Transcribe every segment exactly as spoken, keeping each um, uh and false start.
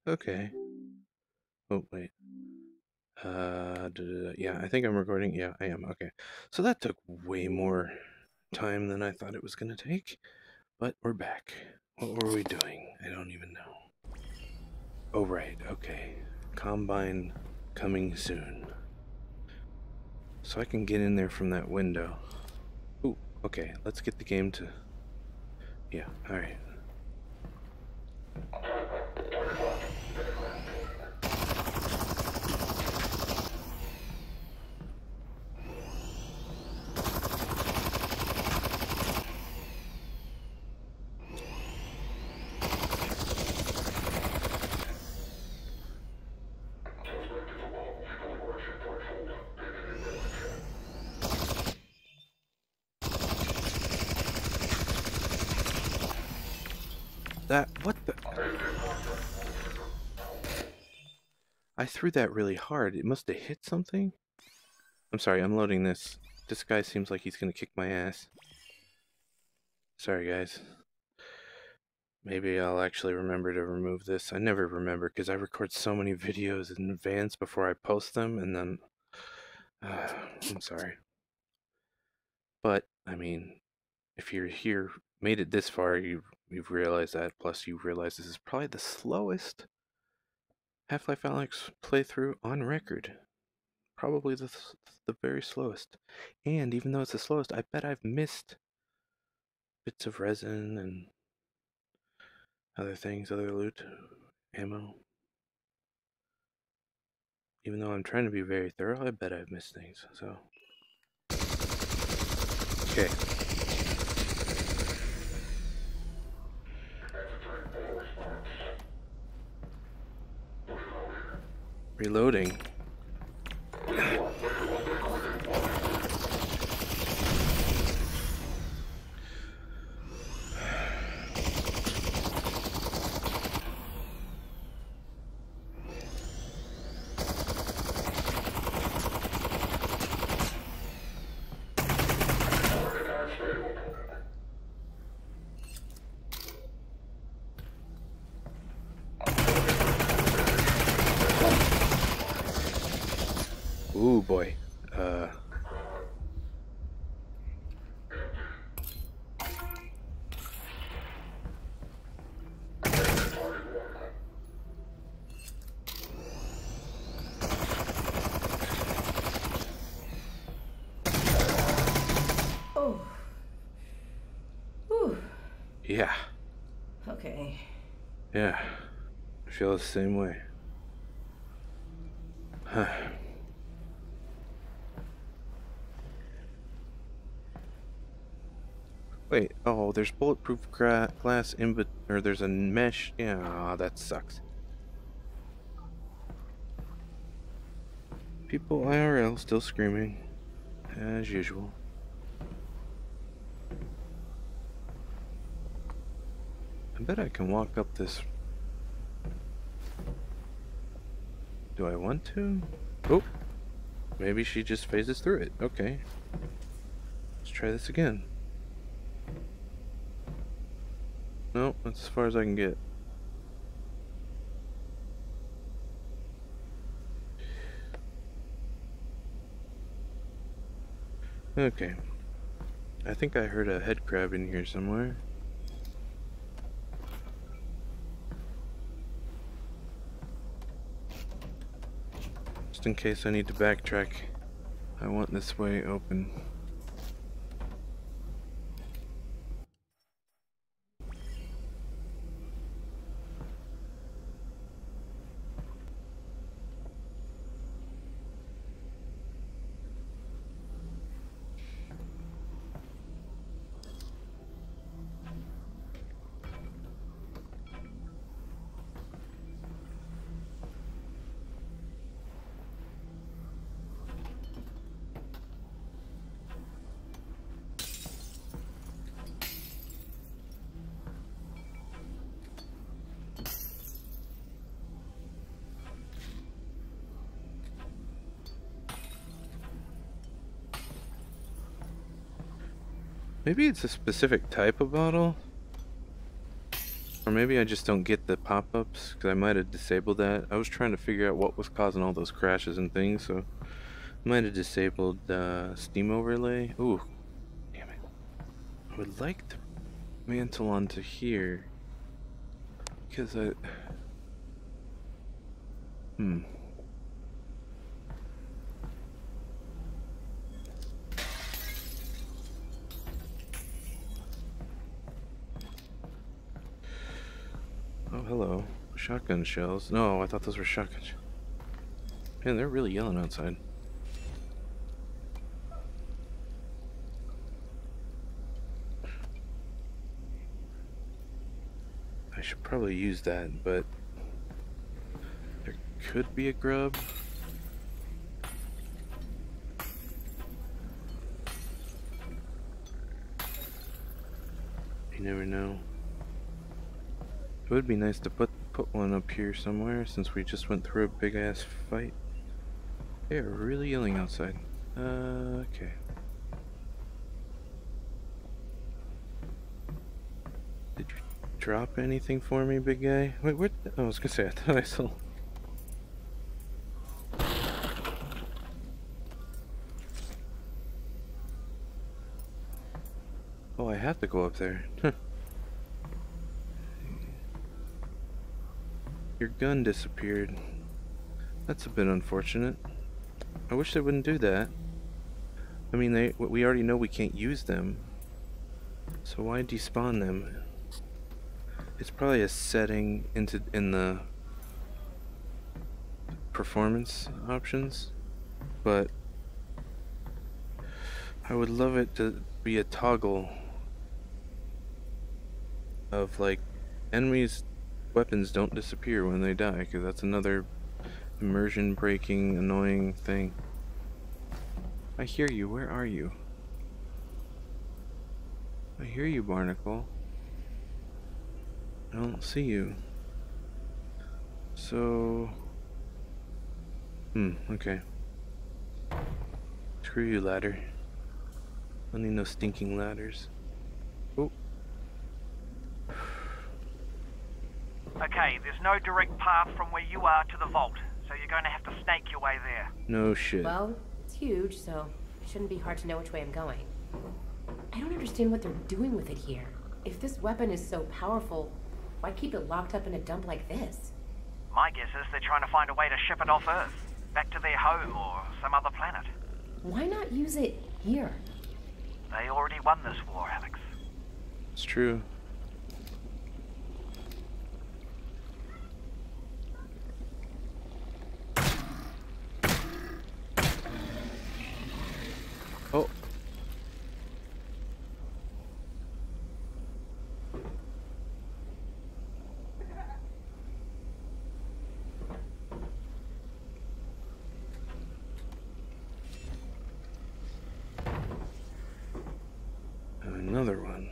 Okay. Oh, wait. Uh, duh, duh, duh. Yeah, I think I'm recording. Yeah, I am. Okay. So that took way more time than I thought it was going to take. But we're back. What were we doing? I don't even know. Oh, right. Okay. Combine coming soon. So I can get in there from that window. Ooh, okay. Let's get the game to... Yeah, alright. That... What the... I threw that really hard. It must have hit something? I'm sorry, I'm loading this. This guy seems like he's gonna kick my ass. Sorry, guys. Maybe I'll actually remember to remove this. I never remember because I record so many videos in advance before I post them, and then... Uh, I'm sorry. But, I mean, if you're here, made it this far, you, you've realized that, plus you realize this is probably the slowest Half-Life Alyx playthrough on record. Probably the, the very slowest. And even though it's the slowest, I bet I've missed bits of resin and other things, other loot, ammo. Even though I'm trying to be very thorough, I bet I've missed things, so... Okay. Reloading. Ooh, boy. Uh... Oh. Whew. Yeah. Okay. Yeah. I feel the same way. Huh. Wait, oh, there's bulletproof gra glass in bet- or there's a mesh. Yeah, aw, that sucks. People I R L still screaming, as usual. I bet I can walk up this. Do I want to? Oh, maybe she just phases through it. Okay. Let's try this again. No, that's as far as I can get. Okay. I think I heard a head crab in here somewhere. Just in case I need to backtrack, I want this way open. Maybe it's a specific type of bottle? Or maybe I just don't get the pop-ups, because I might have disabled that. I was trying to figure out what was causing all those crashes and things, so I might have disabled the uh, Steam overlay. Ooh, damn it. I would like to mantle onto here, because I... Hmm. Oh, hello. Shotgun shells. No, I thought those were shotgun shells. Man, they're really yelling outside. I should probably use that, but there could be a grub. You never know. It would be nice to put put one up here somewhere, since we just went through a big ass fight. They're really yelling outside. Uh, okay. Did you drop anything for me, big guy? Wait, where? Oh, I was gonna say, I thought I saw. Oh, I have to go up there. Your gun disappeared. That's a bit unfortunate. I wish they wouldn't do that. I mean, they we already know we can't use them. So why despawn them? It's probably a setting into in the performance options, but I would love it to be a toggle of like enemies' weapons don't disappear when they die, because that's another immersion breaking annoying thing. I hear you. Where are you? I hear you, Barnacle. I don't see you. So... Hmm, okay. Screw you, ladder. I need no stinking ladders. Oh. Okay, there's no direct path from where you are to the vault, so you're going to have to snake your way there. No shit. Well, it's huge, so it shouldn't be hard to know which way I'm going. I don't understand what they're doing with it here. If this weapon is so powerful, why keep it locked up in a dump like this? My guess is they're trying to find a way to ship it off Earth, back to their home or some other planet. Why not use it here? They already won this war, Alex. It's true. Oh. Another one.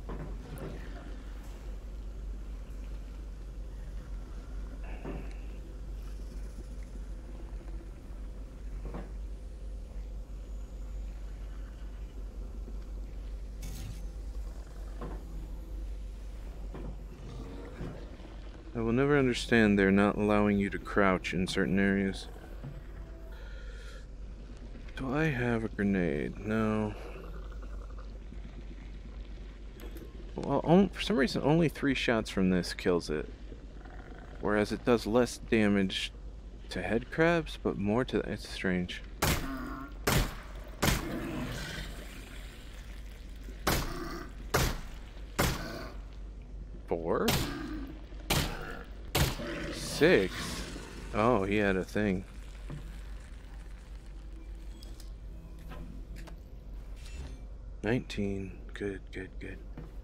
I will never understand they're not allowing you to crouch in certain areas. Do I have a grenade? No. Well, on, for some reason, only three shots from this kills it. Whereas it does less damage to head crabs, but more to... It's strange. Four? Six? Oh, he had a thing. Nineteen. Good, good, good.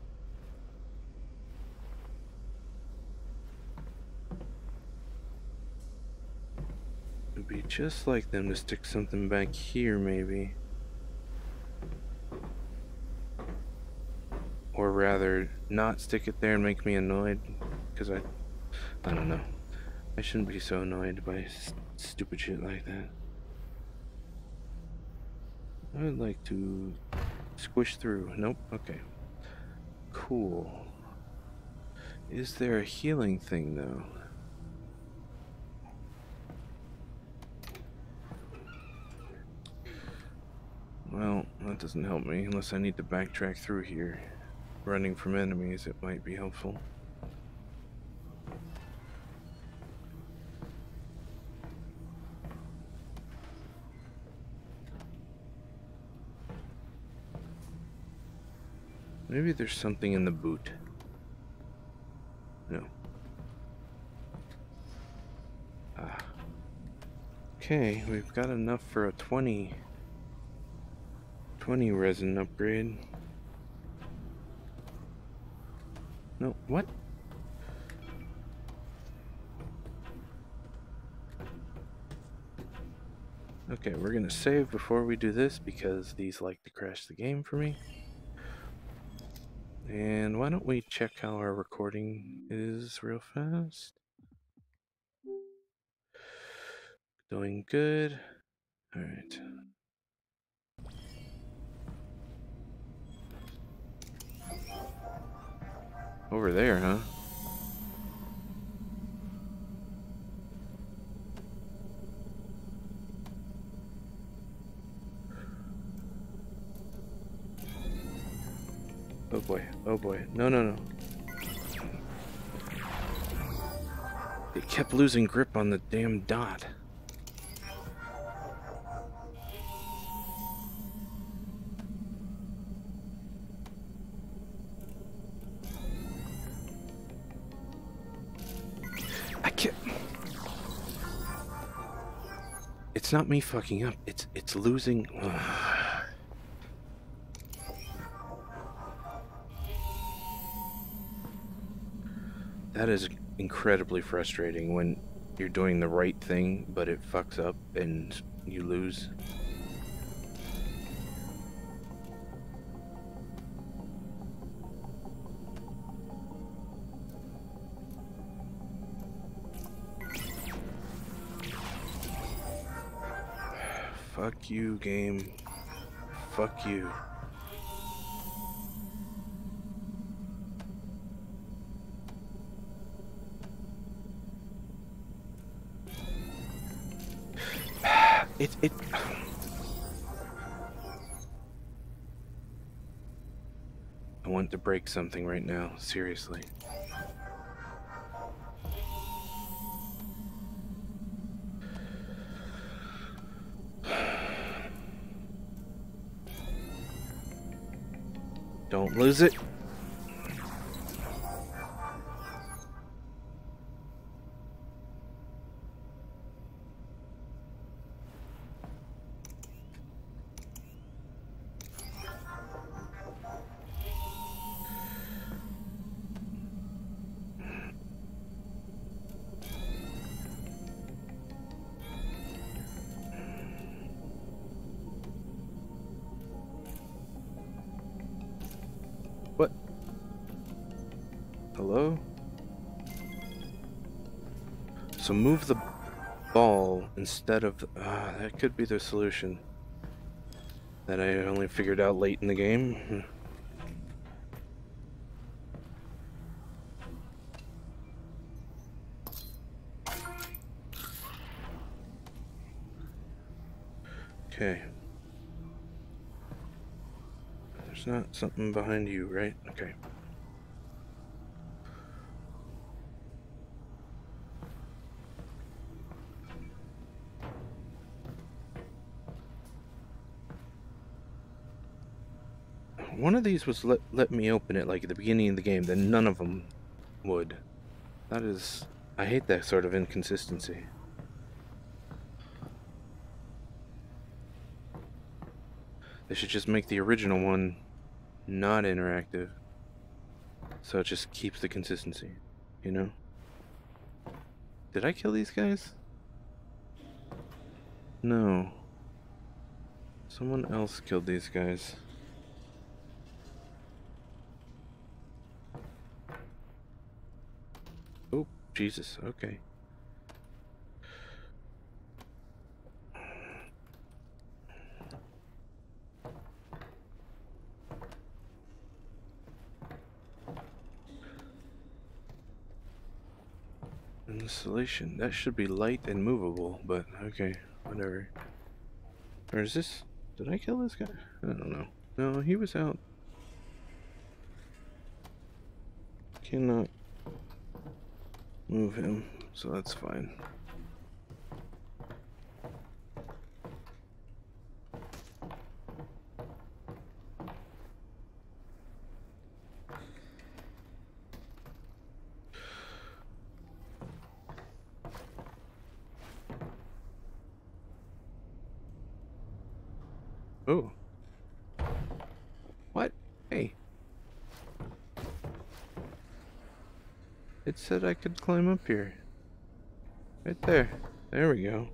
It'd be just like them to stick something back here, maybe. Or rather, not stick it there and make me annoyed. Because I... I don't know. I shouldn't be so annoyed by st stupid shit like that. I would like to squish through. Nope. Okay. Cool. Is there a healing thing, though? Well, that doesn't help me unless I need to backtrack through here. Running from enemies, it might be helpful. Maybe there's something in the boot. No. Ah. Okay, we've got enough for a twenty, twenty resin upgrade. No, what? Okay, we're gonna save before we do this because these like to crash the game for me. And why don't we check how our recording is real fast? Doing good. All right. Over there, huh? Oh boy, oh boy. No, no, no. It kept losing grip on the damn dot. I can't. It's not me fucking up. It's it's losing. That is incredibly frustrating when you're doing the right thing, but it fucks up and you lose. Fuck you, game. Fuck you. It, it... I want to break something right now, seriously. Don't lose it. What? Hello? So move the ball instead of... The, uh, that could be the solution. That I only figured out late in the game. Okay. There's not something behind you, right? Okay. One of these was let, let me open it like at the beginning of the game, then none of them would. That is... I hate that sort of inconsistency. They should just make the original one not interactive. So it just keeps the consistency, you know? Did I kill these guys? No. Someone else killed these guys. Oh, Jesus, okay. Installation. That should be light and movable, but okay, whatever. Or is this... Did I kill this guy? I don't know. No, he was out. Cannot move him, so that's fine. Oh. What? Hey. It said I could climb up here. Right there. There we go.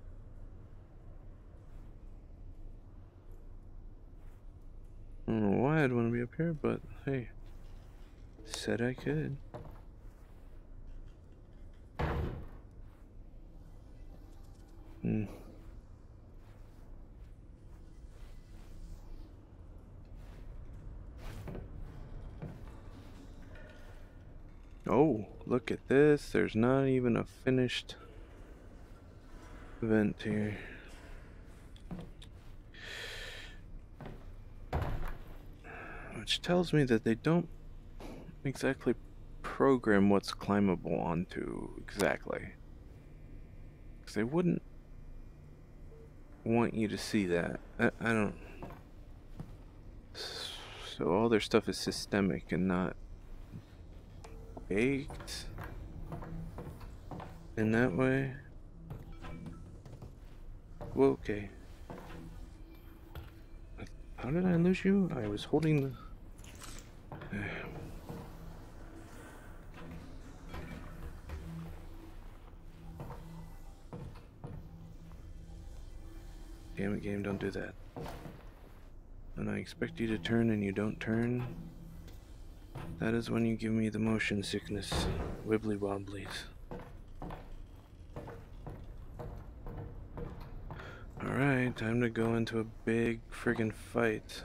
I don't know why I'd want to be up here, but hey. Said I could. Hmm. Oh, look at this. There's not even a finished vent here. Which tells me that they don't exactly program what's climbable onto exactly. Because they wouldn't want you to see that. I, I don't... So all their stuff is systemic and not baked in that way. Well, okay. How did I lose you? I was holding the... Damn it, game, don't do that. When I expect you to turn and you don't turn, that is when you give me the motion sickness. Wibbly wobblies. Alright, time to go into a big friggin' fight.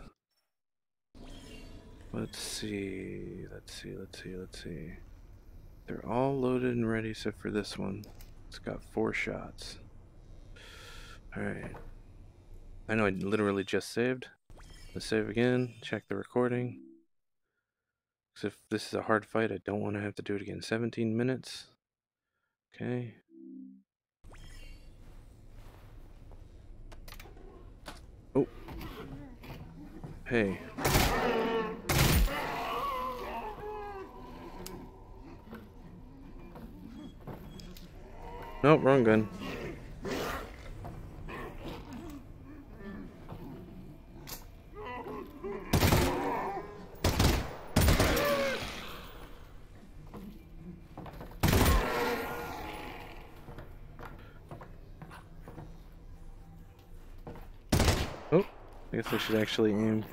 Let's see, let's see, let's see, let's see. They're all loaded and ready except for this one. It's got four shots. Alright. I know I literally just saved. Let's save again, check the recording. Because if this is a hard fight, I don't want to have to do it again. seventeen minutes. Okay. Oh. Hey. Nope, wrong gun. Oh, I guess I should actually aim.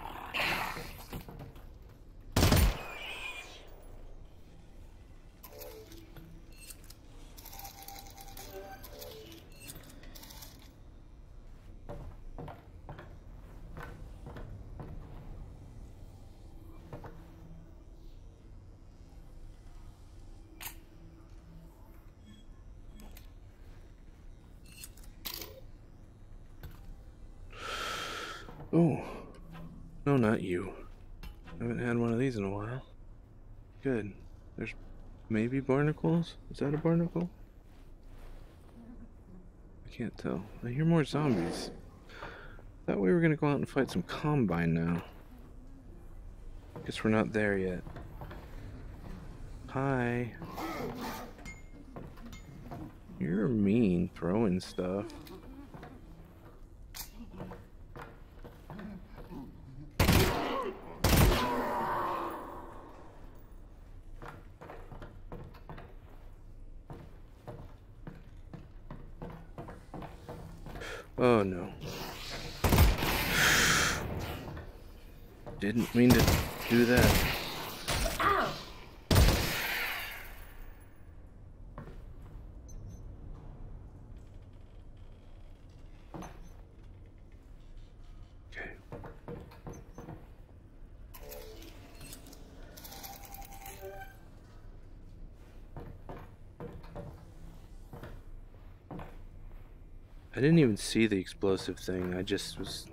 Oh, no, not you. I haven't had one of these in a while. Good. There's maybe barnacles? Is that a barnacle? I can't tell. I hear more zombies. Thought we were gonna go out and fight some Combine now. Guess we're not there yet. Hi. You're mean, throwing stuff. Oh no. Didn't mean to do that. Ow! Okay. I didn't even see the explosive thing. I just was...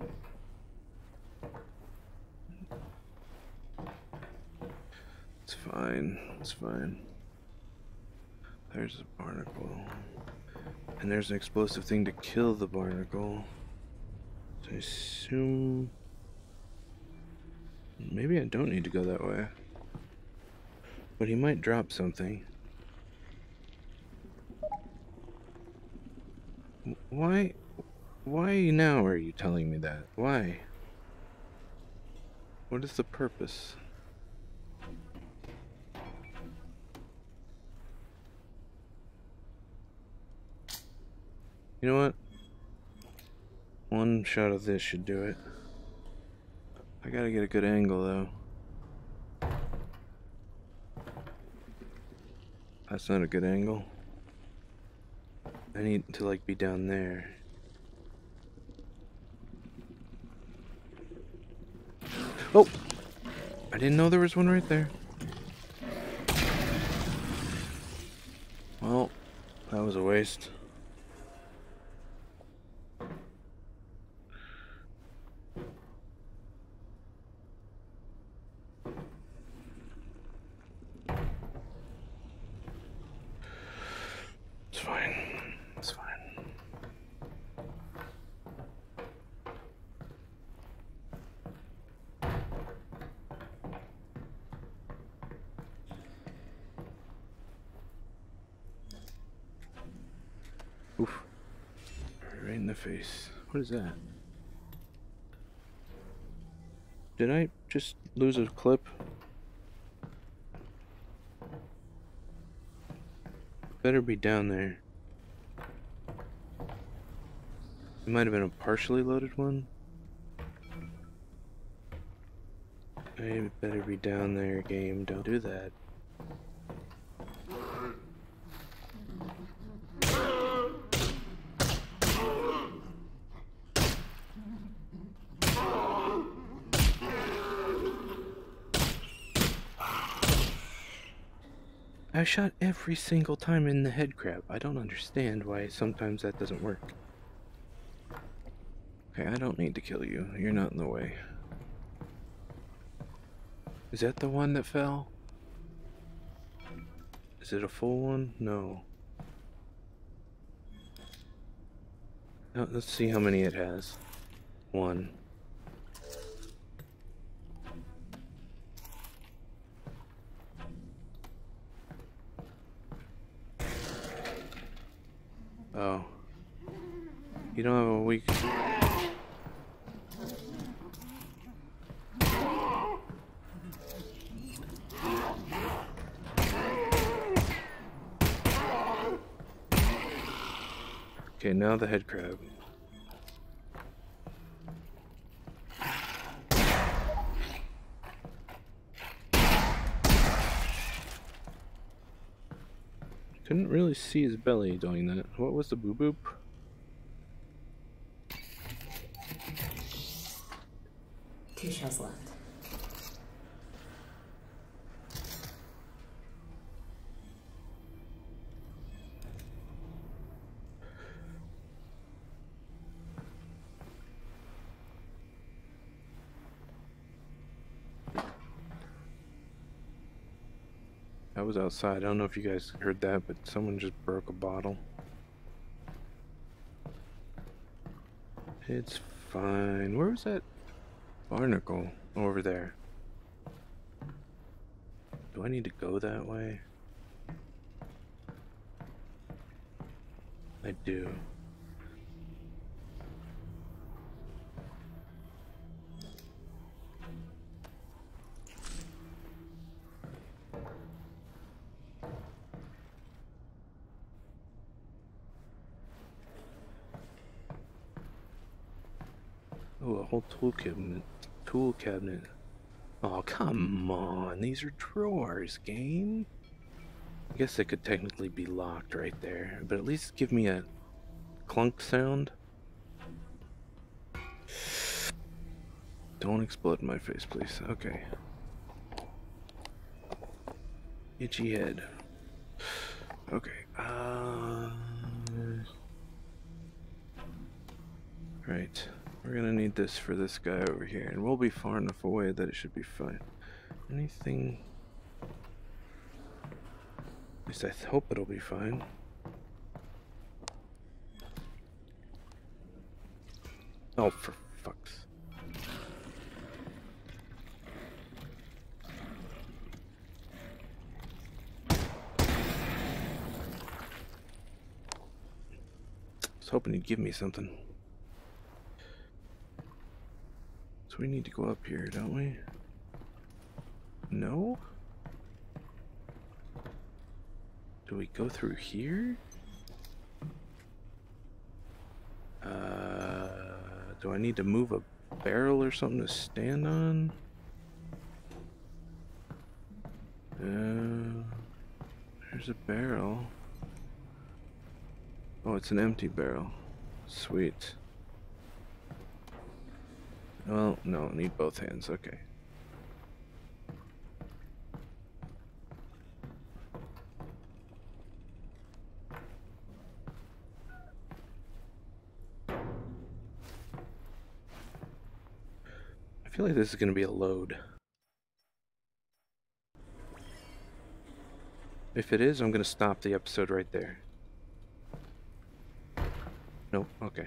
It's fine. It's fine. There's a barnacle. And there's an explosive thing to kill the barnacle. So I assume... Maybe I don't need to go that way. But he might drop something. Why? Why now are you telling me that? Why? What is the purpose? You know what? One shot of this should do it. I gotta get a good angle though. That's not a good angle. I need to like be down there. Oh! I didn't know there was one right there. Well, that was a waste. It's fine. It's fine. Oof. Right in the face. What is that? Did I just lose a clip? Better be down there. It might have been a partially loaded one. I better be down there, game. Don't do that. I shot every single time in the head crab. I don't understand why sometimes that doesn't work. Okay, I don't need to kill you. You're not in the way. Is that the one that fell? Is it a full one? No. Now, let's see how many it has. One. Oh. You don't have a weak... Okay, now the head crab. Couldn't really see his belly doing that. What was the boop boop? Two shells left. I was outside. I don't know if you guys heard that, but someone just broke a bottle. It's fine. Where was that barnacle? Over there. Do I need to go that way? I do. Oh, a whole tool cabinet. Tool cabinet. Oh, come on. These are drawers, game. I guess they could technically be locked right there, but at least give me a clunk sound. Don't explode in my face, please. Okay. Itchy head. Okay. Uh... Right. We're gonna need this for this guy over here, and we'll be far enough away that it should be fine. Anything... At least I th hope it'll be fine. Oh, for fuck's... I was hoping he'd give me something. So we need to go up here, don't we? No? Do we go through here? Uh, do I need to move a barrel or something to stand on? Uh, there's a barrel. Oh, it's an empty barrel. Sweet. Well, no, need both hands. Okay. I feel like this is going to be a load. If it is, I'm going to stop the episode right there. Nope, okay.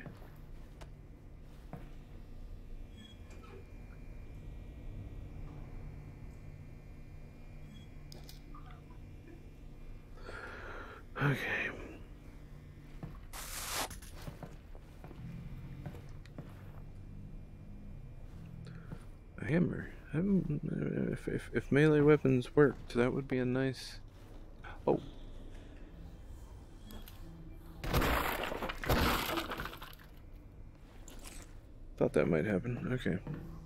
Okay. A hammer. Um, if, if, if melee weapons worked, that would be a nice... Oh. Thought that might happen. Okay.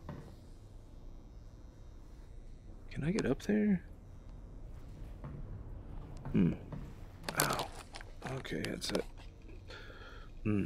Can I get up there? Hmm. Ow. Okay, that's it. Hmm.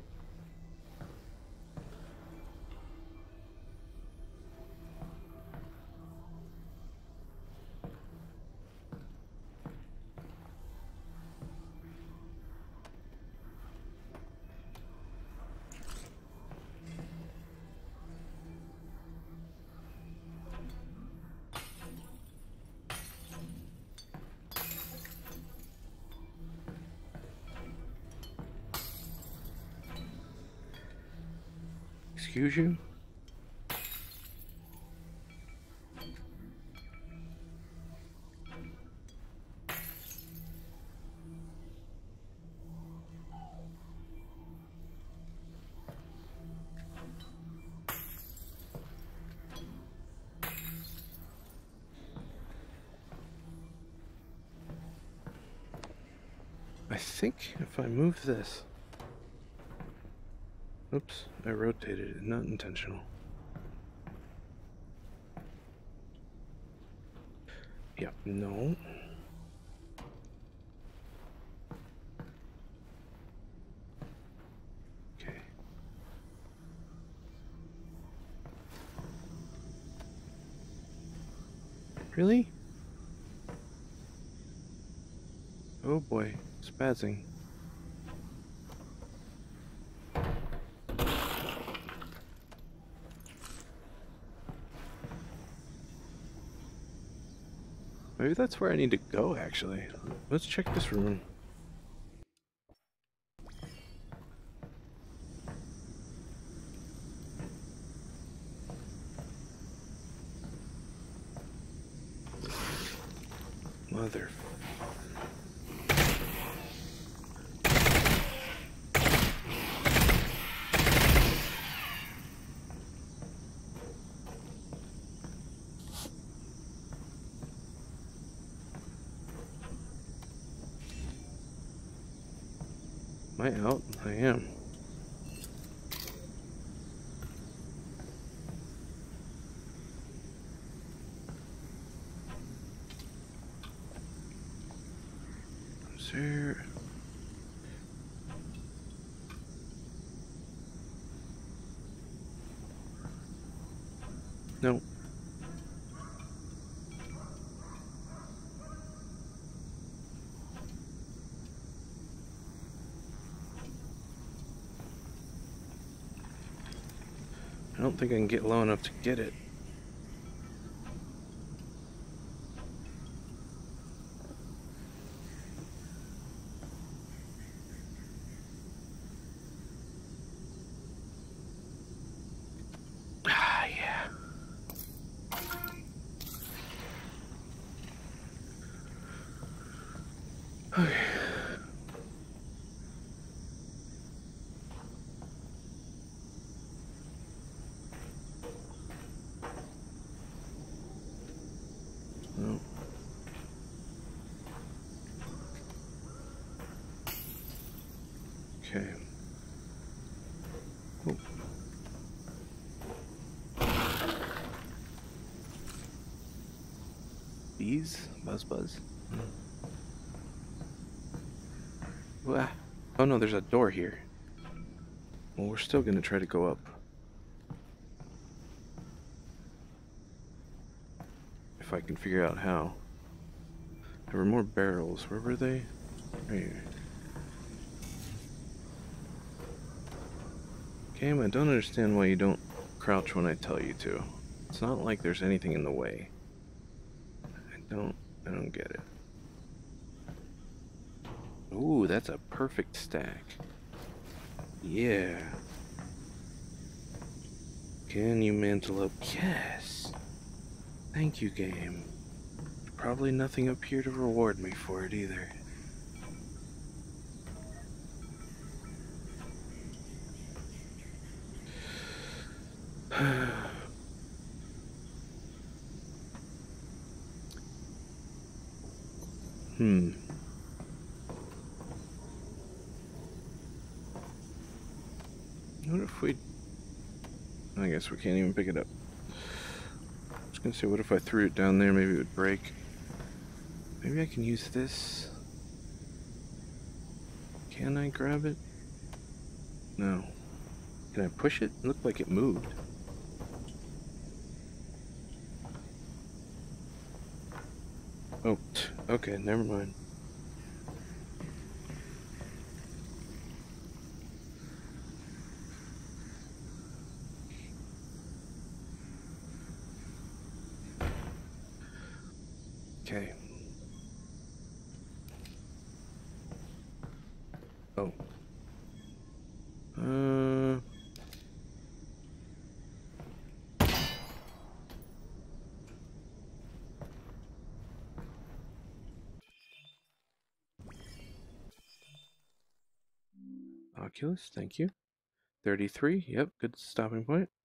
Excuse you? I think if I move this... Oops, I rotated it, not intentional. Yep, no. Okay. Really? Oh boy, spazzing. Maybe that's where I need to go, actually. Let's check this room. Mother... Am I out? I am. Is there... No. don't think I can get low enough to get it. Ah, yeah. Okay. No. Okay. Oh. Bees? Buzz buzz? Mm. Wah. Oh no, there's a door here. Well, we're still gonna try to go up. If I can figure out how. There were more barrels. Where were they? Right here. Game, I don't understand why you don't crouch when I tell you to. It's not like there's anything in the way. I don't, I don't get it. Ooh, that's a perfect stack. Yeah. Can you mantle up? Yes. Thank you, game. Probably nothing up here to reward me for it either. Hmm. What if we... I guess we can't even pick it up. I was gonna say, what if I threw it down there? Maybe it would break. Maybe I can use this. Can I grab it? No. Can I push it? It looked like it moved. Oh, okay, never mind. Okay. Oh. Uh... Oculus, thank you. thirty-three, yep, good stopping point.